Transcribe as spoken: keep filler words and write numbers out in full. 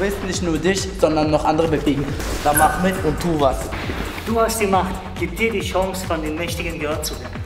wirst nicht nur dich, sondern noch andere bewegen. Dann mach mit und tu was. Du hast die Macht. Gib dir die Chance, von den Mächtigen gehört zu werden.